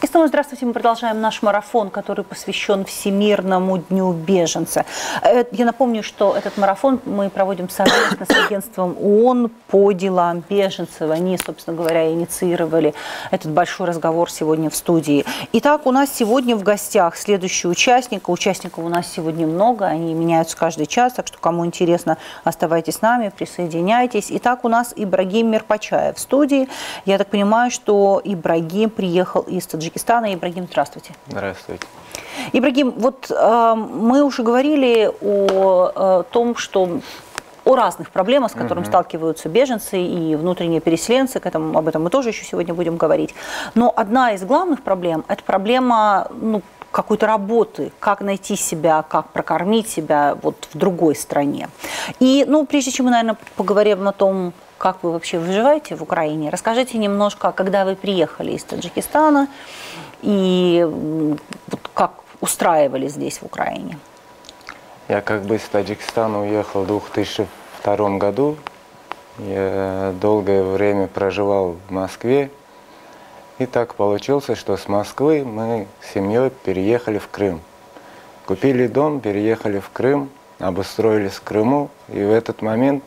снова здравствуйте. Мы продолжаем наш марафон, который посвящен Всемирному дню беженца. Я напомню, что этот марафон мы проводим совместно с агентством ООН по делам беженцев. Они, собственно говоря, инициировали этот большой разговор сегодня в студии. Итак, у нас сегодня в гостях следующий участник. Участников у нас сегодня много, они меняются каждый час, так что кому интересно, оставайтесь с нами, присоединяйтесь. Итак, у нас Ибрагим Мирпачаев в студии. Я так понимаю, что Ибрагим приехал из Таджикистана. Ибрагим, здравствуйте. Здравствуйте. Ибрагим, вот мы уже говорили о том, что о разных проблемах, с которыми сталкиваются беженцы и внутренние переселенцы. Об этом мы тоже еще сегодня будем говорить. Но одна из главных проблем – это проблема какой-то работы, как найти себя, как прокормить себя вот в другой стране. И, прежде чем мы, наверное, поговорим о том, как вы вообще выживаете в Украине, расскажите немножко, когда вы приехали из Таджикистана и как устраивались здесь, в Украине. Я из Таджикистана уехал в 2002 году. Я долгое время проживал в Москве. И так получилось, что с Москвы мы с семьей переехали в Крым. Купили дом, переехали в Крым, обустроились в Крыму. И в этот момент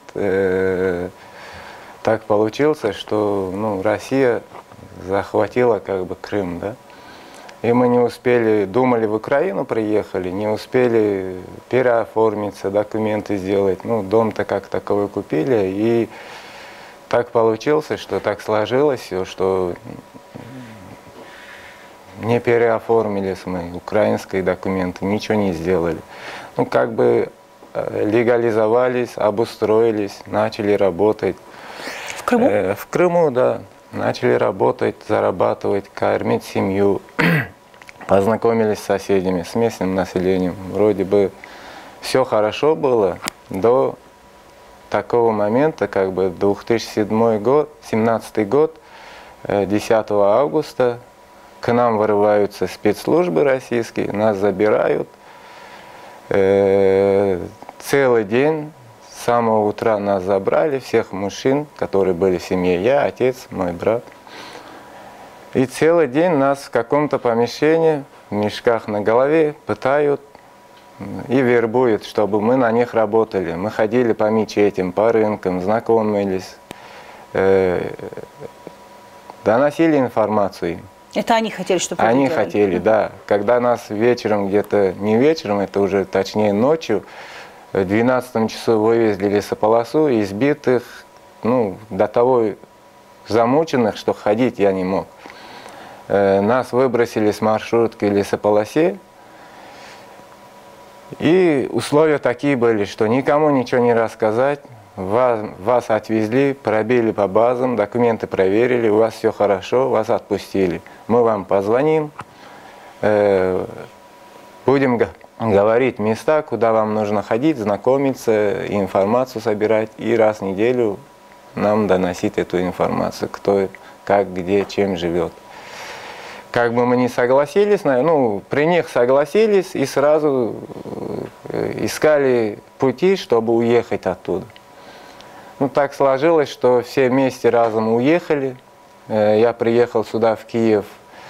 так получилось, что Россия захватила Крым, да. И мы не успели, думали, в Украину приехали, не успели переоформиться, документы сделать. Дом-то как таковой купили. И так получилось, что так сложилось все, что не переоформились мы, украинские документы, ничего не сделали. Легализовались, обустроились, начали работать. В Крыму? В Крыму, да. Начали работать, зарабатывать, кормить семью. Познакомились с соседями, с местным населением. Вроде бы все хорошо было до такого момента, 2017 год, 10 августа, к нам вырываются спецслужбы российские, нас забирают. Целый день, с самого утра нас забрали, всех мужчин, которые были в семье, я, отец, мой брат. И целый день нас в каком-то помещении, в мешках на голове, пытают и вербуют, чтобы мы на них работали. Мы ходили по мечетям, по рынкам, знакомились, доносили информацию. Это они хотели, чтобы они хотели, да. Когда нас вечером, где-то не вечером, это уже точнее ночью, в 12 часу вывезли лесополосу, избитых, до того замученных, что ходить я не мог. Нас выбросили с маршрутки в лесополосе. И условия такие были, что никому ничего не рассказать. Вас отвезли, пробили по базам, документы проверили, у вас все хорошо, вас отпустили. Мы вам позвоним, будем говорить места, куда вам нужно ходить, знакомиться, информацию собирать. И раз в неделю нам доносить эту информацию, кто, как, где, чем живет. Мы не согласились, при них согласились и сразу искали пути, чтобы уехать оттуда. Так сложилось, что все вместе разом уехали. Я приехал сюда, в Киев,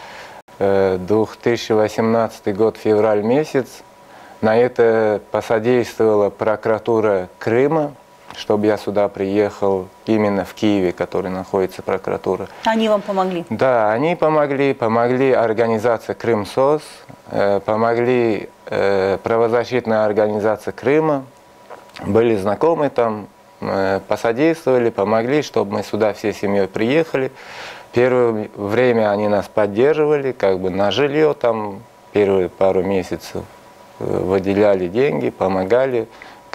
2018 год, февраль месяц. На это посодействовала прокуратура Крыма, чтобы я сюда приехал, именно в Киеве, который находится прокуратура. Они вам помогли? Да, они помогли организация Крым-СОС, помогли правозащитная организация Крыма, были знакомы там, посодействовали, помогли, чтобы мы сюда всей семьей приехали. Первое время они нас поддерживали, на жилье там, первые пару месяцев выделяли деньги, помогали,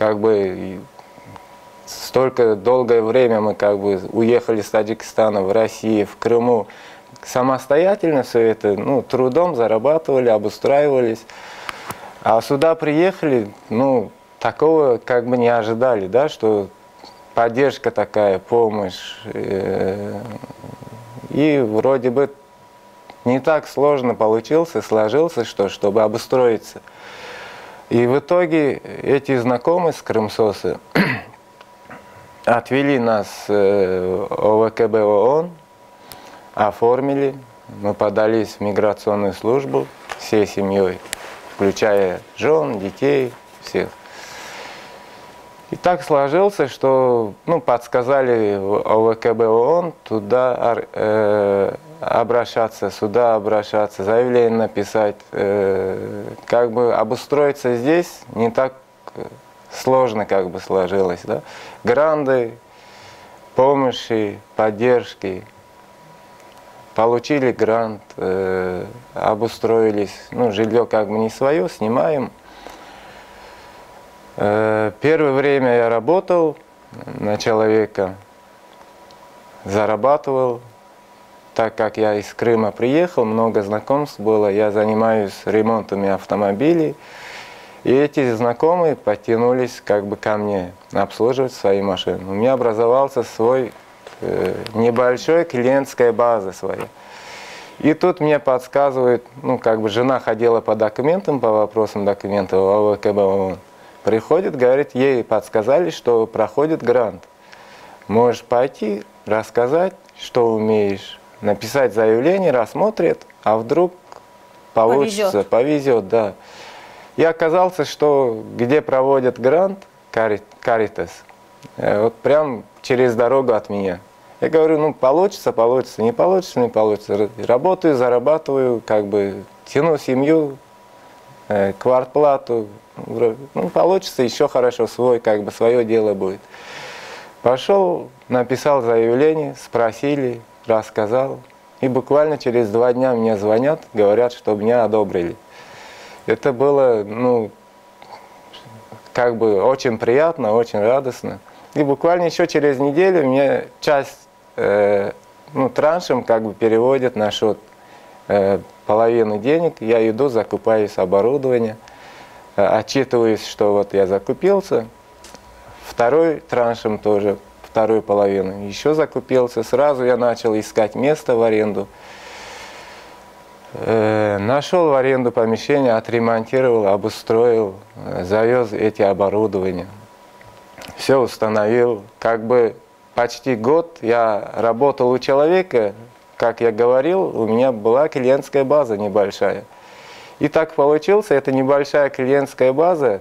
столько долгое время мы уехали с Таджикистана в Россию, в Крыму, самостоятельно все это, трудом зарабатывали, обустраивались. А сюда приехали, такого не ожидали, да, что поддержка такая, помощь. И вроде бы не так сложно сложился, чтобы обустроиться. И в итоге эти знакомые с Крымсоса отвели нас в ОВКБ ООН, оформили, мы подались в миграционную службу всей семьей, включая жен, детей, всех. И так сложилось, что подсказали ОВКБ ООН туда обращаться, сюда обращаться, заявление написать. Как бы обустроиться здесь не так сложно как бы сложилось. Да? Гранты, помощи, поддержки. Получили грант, обустроились. Жилье как бы не свое, снимаем. Первое время я работал на человека, зарабатывал. Так как я из Крыма приехал, много знакомств было, я занимаюсь ремонтами автомобилей. И эти знакомые потянулись как бы ко мне обслуживать свои машины. У меня образовался свой небольшой клиентская база своя. И тут мне подсказывают, как бы жена ходила по документам, по вопросам документов ОВКБ ООН. Приходит, говорит, ей подсказали, что проходит грант. Можешь пойти, рассказать, что умеешь, написать заявление, рассмотрят, а вдруг получится, повезет, да. И оказался, что где проводят грант, Caritas, вот прям через дорогу от меня. Я говорю, получится, получится, не получится, не получится. Работаю, зарабатываю, как бы тяну семью, квартплату. Получится, еще хорошо, свое дело будет. Пошел, написал заявление, спросили, рассказал. И буквально через 2 дня мне звонят, говорят, что меня одобрили. Это было, как бы очень приятно, очень радостно. И буквально еще через неделю мне часть, траншем как бы переводят на счет половину денег. Я иду, закупаюсь оборудование, отчитываюсь, что вот я закупился. Второй траншем тоже, вторую половину, еще закупился. Сразу я начал искать место в аренду. Нашел в аренду помещение, отремонтировал, обустроил, завез эти оборудования. Все установил. Как бы почти год я работал у человека, как я говорил, у меня была клиентская база небольшая. И так получилось, эта небольшая клиентская база,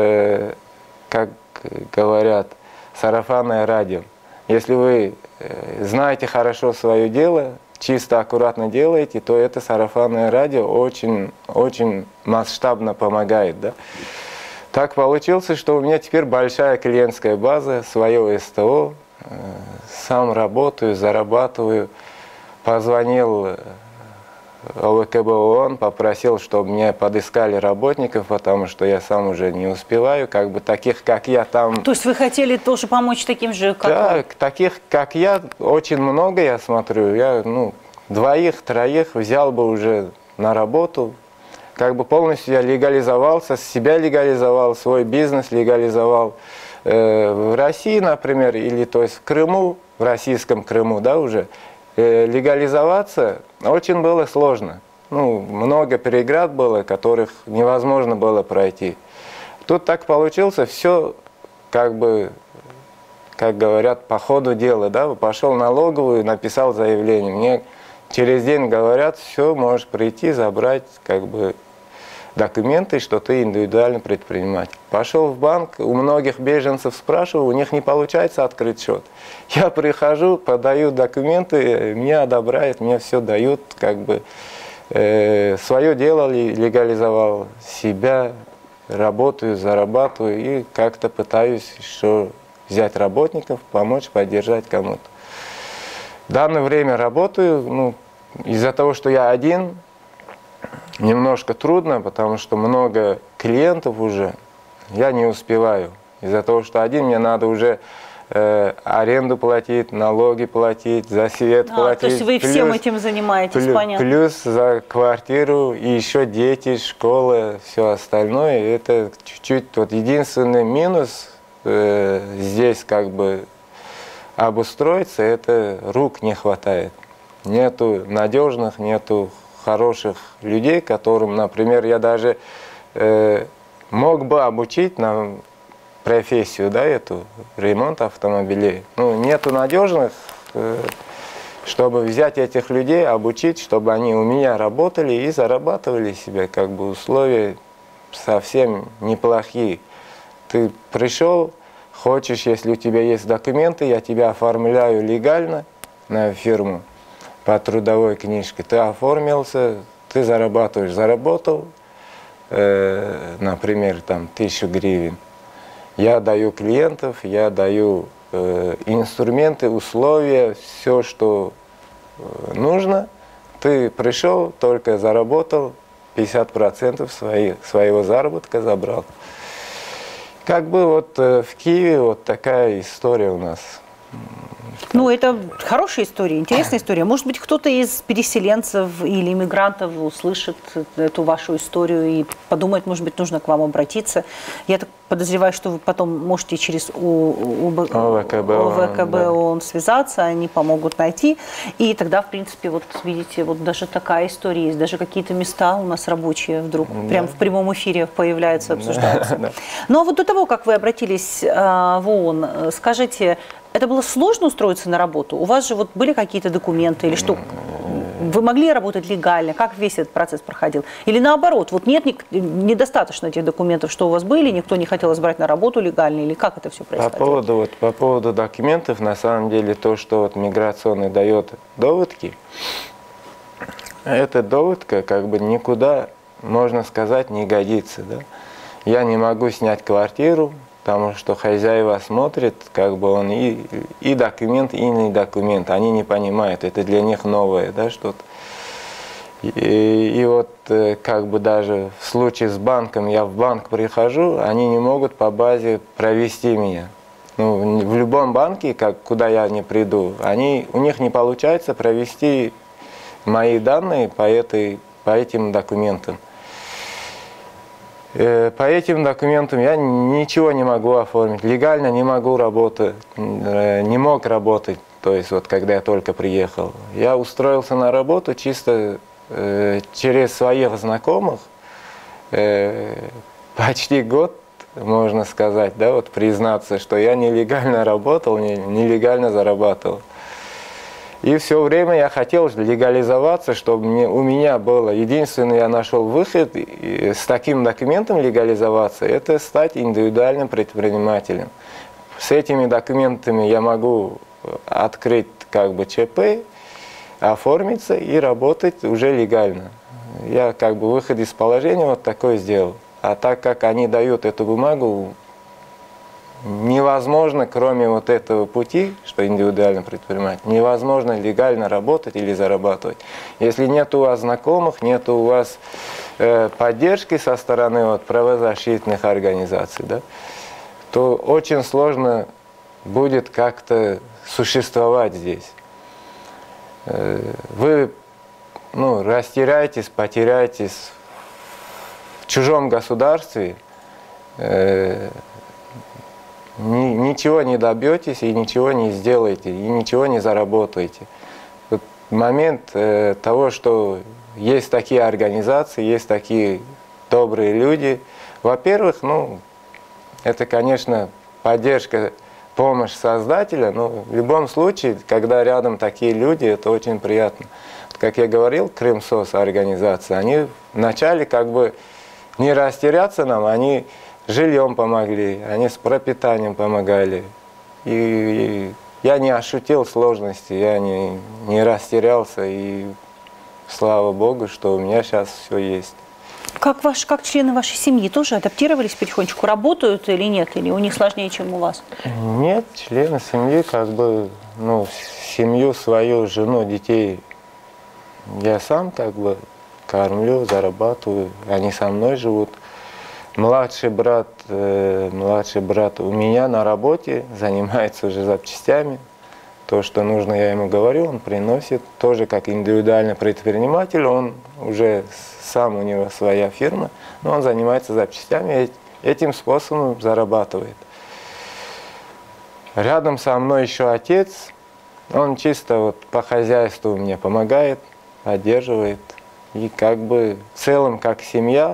как говорят, сарафанное радио. Если вы знаете хорошо свое дело, чисто, аккуратно делаете, то это сарафанное радио очень, очень масштабно помогает. Да? Так получилось, что у меня теперь большая клиентская база, свое СТО, сам работаю, зарабатываю. Позвонил ОВКБ ООН, попросил, чтобы мне подыскали работников, потому что я сам уже не успеваю, как бы таких, как я там... То есть вы хотели тоже помочь таким же, как да, вы? таких, как я, очень много, я смотрю. Я, 2-3 взял бы уже на работу. Как бы полностью я легализовался, себя легализовал, свой бизнес легализовал. В России, например, или то есть в Крыму, в российском Крыму, да, уже, легализоваться очень было сложно. Много преград было, которых невозможно было пройти. Тут так получилось, все как бы, как говорят, по ходу дела, да, пошел в налоговую, написал заявление. Мне через день говорят, все, можешь прийти, забрать, как бы, документы, что ты индивидуальный предприниматель. Пошел в банк, у многих беженцев спрашиваю, у них не получается открыть счет. Я прихожу, подаю документы, меня одобряют, мне все дают, как бы свое дело легализовал, себя, работаю, зарабатываю и как-то пытаюсь еще взять работников, помочь, поддержать кому-то. В данное время работаю, из-за того, что я один, немножко трудно, потому что много клиентов уже, я не успеваю. Из-за того, что один, мне надо уже аренду платить, налоги платить, за свет платить. То есть вы всем этим занимаетесь, понятно. Плюс за квартиру, и еще дети, школа, все остальное. Это чуть-чуть вот единственный минус здесь как бы обустроиться, это рук не хватает. Нету надежных, нету хороших людей, которым, например, я даже мог бы обучить на профессию, да, эту, ремонт автомобилей. Нету надежных, чтобы взять этих людей, обучить, чтобы они у меня работали и зарабатывали себе, как бы условия совсем неплохие. Ты пришел, хочешь, если у тебя есть документы, я тебя оформляю легально на фирму по трудовой книжке. Ты оформился, ты зарабатываешь, заработал, например, там 1000 гривен. Я даю клиентов, я даю инструменты, условия, все, что нужно. Ты пришел, только заработал, 50% своего заработка забрал. Как бы вот в Киеве вот такая история у нас. Ну, это хорошая история, интересная история. Может быть, кто-то из переселенцев или иммигрантов услышит эту вашу историю и подумает, может быть, нужно к вам обратиться. Я так подозреваю, что вы потом можете через ОВКБ ООН связаться, они помогут найти. И тогда, в принципе, вот видите, вот даже такая история есть. Даже какие-то места у нас рабочие вдруг прямо в прямом эфире появляются, обсуждаются. Но вот до того, как вы обратились в ООН, скажите, это было сложно устроиться на работу? У вас же вот были какие-то документы или что? Вы могли работать легально? Как весь этот процесс проходил? Или наоборот, вот нет, недостаточно этих документов, что у вас были, никто не хотел вас брать на работу легально, или как это все происходило? По поводу документов, на самом деле, то, что вот миграционный дает доводки, эта доводка как бы никуда, можно сказать, не годится. Да? Я не могу снять квартиру, потому что хозяева смотрят, как бы он и документ, и не документ. Они не понимают, это для них новое, да, что-то. И вот как бы даже в случае с банком, я в банк прихожу, они не могут по базе провести меня. Ну, в любом банке, куда я не приду, у них не получается провести мои данные по этим документам. По этим документам я ничего не могу оформить, легально не могу работать, не мог работать, то есть вот когда я только приехал. Я устроился на работу чисто через своих знакомых, почти год, можно сказать, да, вот признаться, что я нелегально работал, нелегально зарабатывал. И все время я хотел легализоваться, чтобы у меня было, единственный я нашел выход с таким документом легализоваться, это стать индивидуальным предпринимателем. С этими документами я могу открыть как бы ЧП, оформиться и работать уже легально. Я как бы выход из положения вот такой сделал. А так как они дают эту бумагу, невозможно, кроме вот этого пути, что индивидуально предприниматель, невозможно легально работать или зарабатывать. Если нет у вас знакомых, нет у вас поддержки со стороны вот правозащитных организаций, да, то очень сложно будет как-то существовать здесь. Вы растеряетесь, потеряетесь в чужом государстве, ничего не добьетесь и ничего не сделаете, и ничего не заработаете. Вот момент того, что есть такие организации, есть такие добрые люди. Во-первых, это, конечно, поддержка, помощь создателя, но в любом случае, когда рядом такие люди, это очень приятно. Как я говорил, Крымсос организация, они вначале как бы не растеряться нам, они жильем помогли, они с пропитанием помогали. И я не ощутил сложности, я не растерялся, и слава Богу, что у меня сейчас все есть. Как члены вашей семьи тоже адаптировались потихонечку, работают или нет, или у них сложнее, чем у вас? Нет, члены семьи, как бы, семью свою, жену, детей я сам как бы кормлю, зарабатываю, они со мной живут. Младший брат у меня на работе, занимается уже запчастями. То, что нужно, я ему говорю, он приносит. Тоже как индивидуальный предприниматель, он уже сам, у него своя фирма, но он занимается запчастями, этим способом зарабатывает. Рядом со мной еще отец, он чисто вот по хозяйству мне помогает, поддерживает. И как бы в целом, как семья,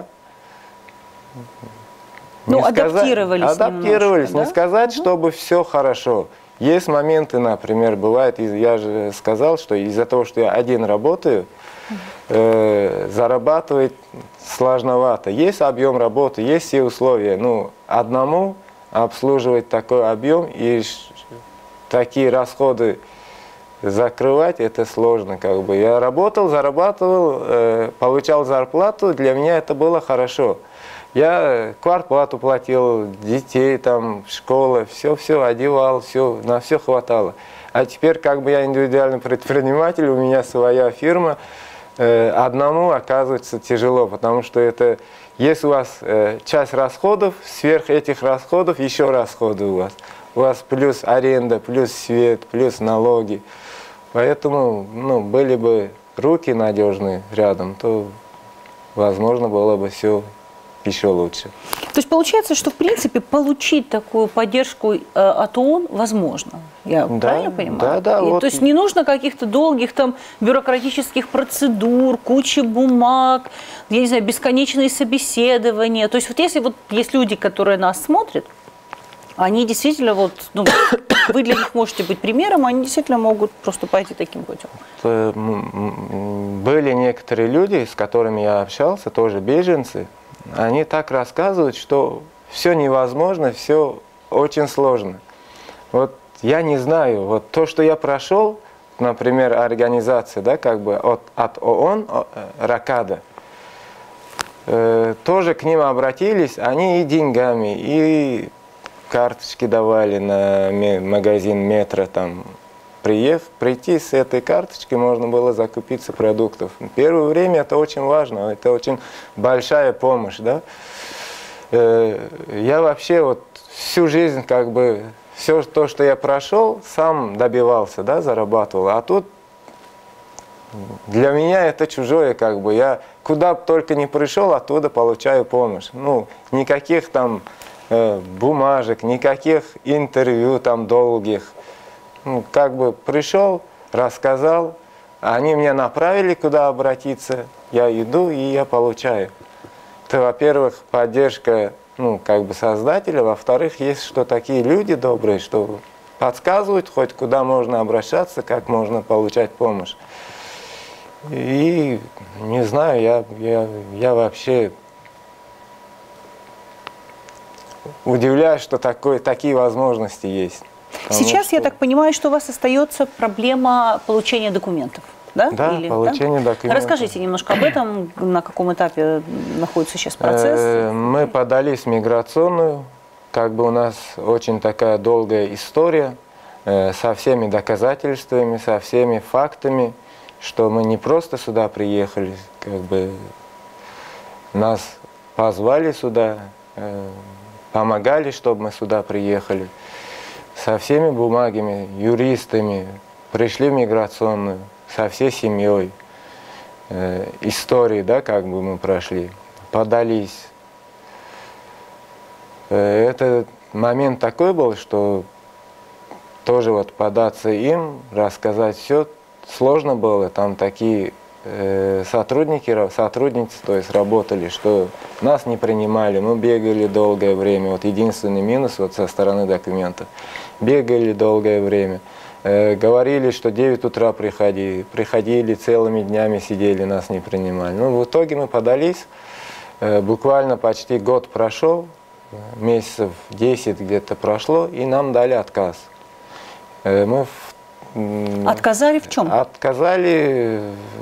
адаптировались немножко, да? не сказать, чтобы все хорошо. Есть моменты, например, бывает, я же сказал, что из-за того, что я один работаю, зарабатывать сложновато. Есть объем работы, есть все условия. Ну, одному обслуживать такой объем и такие расходы закрывать, это сложно. Как бы. Я работал, зарабатывал, получал зарплату, для меня это было хорошо. Я квартплату платил, детей, там, школа, все одевал, все, на все хватало. А теперь как бы я индивидуальный предприниматель, у меня своя фирма, одному оказывается тяжело, потому что это, есть у вас часть расходов, сверх этих расходов еще расходы у вас. У вас плюс аренда, плюс свет, плюс налоги. Поэтому, ну, были бы руки надежные рядом, то, возможно, было бы все еще лучше. То есть получается, что в принципе получить такую поддержку от ООН возможно. Я правильно понимаю? Да. Вот. То есть не нужно каких-то долгих там бюрократических процедур, кучи бумаг, я не знаю, бесконечные собеседования. То есть вот если вот есть люди, которые нас смотрят, они действительно вот, ну, вы для них можете быть примером, они действительно могут просто пойти таким путем. Были некоторые люди, с которыми я общался, тоже беженцы. Они так рассказывают, что все невозможно, все очень сложно. Вот я не знаю, вот то, что я прошел, например, организация, да, как бы от ООН, Ракада, тоже к ним обратились, они и деньгами, и карточки давали на магазин Метро, там, прийти с этой карточкой можно было закупиться продуктов. В первое время это очень важно, это очень большая помощь, да. Я вообще вот всю жизнь как бы все то, что я прошел, сам добивался, да, зарабатывал. А тут для меня это чужое, как бы. Я куда бы только не пришел, оттуда получаю помощь. Ну, никаких там бумажек, никаких интервью там долгих. Ну, как бы пришел, рассказал, они меня направили, куда обратиться, я иду и я получаю. Это, во-первых, поддержка, ну, как бы создателя, во-вторых, есть что такие люди добрые, что подсказывают хоть куда можно обращаться, как можно получать помощь. И не знаю, я вообще удивляюсь, что такие возможности есть. Сейчас, я так понимаю, что у вас остается проблема получения документов, да? Да, получение документов. Расскажите немножко об этом, на каком этапе находится сейчас процесс. Мы подались в миграционную, как бы у нас очень такая долгая история, со всеми доказательствами, со всеми фактами, что мы не просто сюда приехали, как бы нас позвали сюда, помогали, чтобы мы сюда приехали. Со всеми бумагами, юристами, пришли в миграционную, со всей семьей. Истории, да, как бы мы прошли, подались. Это момент такой был, что тоже вот податься им, рассказать все, сложно было. Там такие сотрудницы, то есть работали, что нас не принимали, мы бегали долгое время. Вот единственный минус вот со стороны документов. Бегали долгое время. Говорили, что 9 утра приходили, целыми днями сидели, нас не принимали. Ну, в итоге мы подались, буквально почти год прошел, месяцев 10 где-то прошло, и нам дали отказ. Мы Отказали в чем? Отказали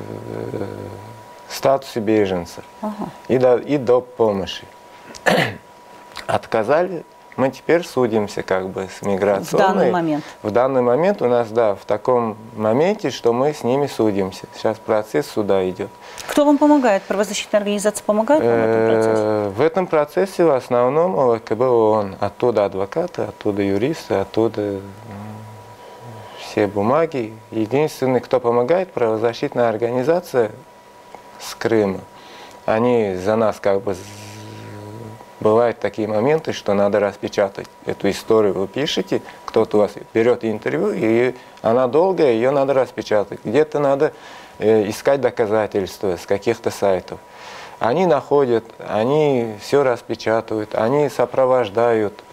в статусе беженца и доп. Помощи. Отказали. Мы теперь судимся как бы с миграционной. В данный момент? В данный момент у нас, да, в таком моменте, что мы с ними судимся. Сейчас процесс суда идет. Кто вам помогает? Правозащитные организации помогают вам в этом процессе? В этом процессе в основном ОВКБ ООН. Оттуда адвокаты, оттуда юристы, оттуда все бумаги. Единственный, кто помогает, правозащитная организация с Крыма. Они за нас как бы... Бывают такие моменты, что надо распечатать эту историю. Вы пишете, кто-то у вас берет интервью, и она долгая, ее надо распечатать. Где-то надо искать доказательства с каких-то сайтов. Они находят, они все распечатывают, они сопровождают. Вот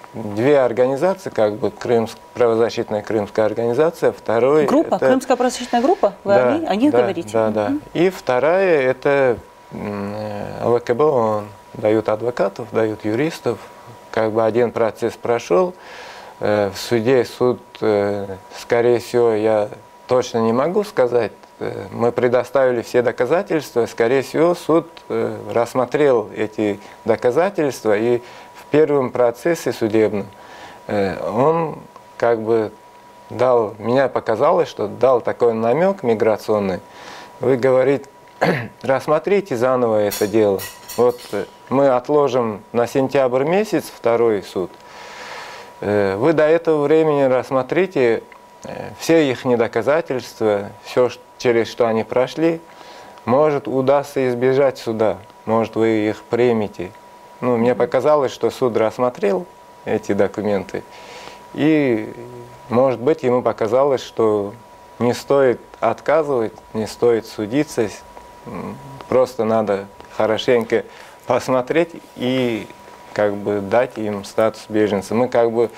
две организации, как бы правозащитная крымская организация, второй... Группа, это, крымская правозащитная группа? Вы да, о них да, говорите? Да, да. И вторая это ВКБ ООН. Дают адвокатов, дают юристов. Как бы один процесс прошел. В суде суд, скорее всего, я точно не могу сказать. Мы предоставили все доказательства. Скорее всего, суд рассмотрел эти доказательства. И в первом процессе судебном он как бы дал, мне показалось, что дал такой намек миграционный. Вы говорите, рассмотрите заново это дело. Вот мы отложим на сентябрь месяц второй суд. Вы до этого времени рассмотрите все их доказательства, все, через что они прошли. Может, удастся избежать суда, может, вы их примете. Ну, мне показалось, что суд рассмотрел эти документы. И, может быть, ему показалось, что не стоит отказывать, не стоит судиться. Просто надо хорошенько посмотреть и как бы дать им статус беженца. Мы как бы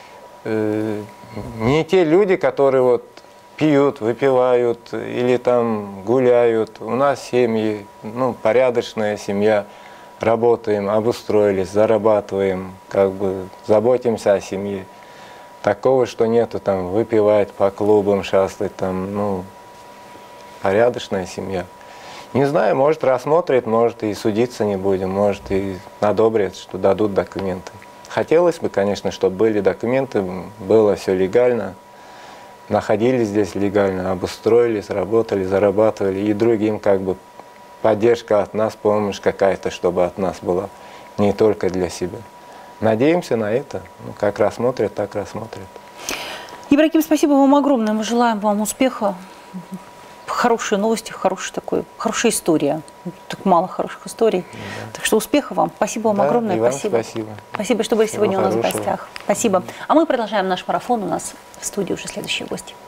не те люди, которые вот пьют, выпивают или там гуляют. У нас семьи, ну, порядочная семья. Работаем, обустроились, зарабатываем, как бы заботимся о семье. Такого, что нету, там, выпивать по клубам, шастать, там, ну, порядочная семья. Не знаю, может, рассмотрит, может, и судиться не будем, может, и одобрят, что дадут документы. Хотелось бы, конечно, чтобы были документы, было все легально, находились здесь легально, обустроились, работали, зарабатывали, и другим как бы поддержка от нас, помощь какая-то, чтобы от нас была, не только для себя. Надеемся на это. Ну, как рассмотрят, так рассмотрят. Ибрагим, спасибо вам огромное. Мы желаем вам успеха. Хорошие новости, хорошая история. Так мало хороших историй. Да. Так что успеха вам. Спасибо вам огромное. Спасибо. Спасибо, что были сегодня у нас в гостях. Спасибо. А мы продолжаем наш марафон. У нас в студии уже следующие гости.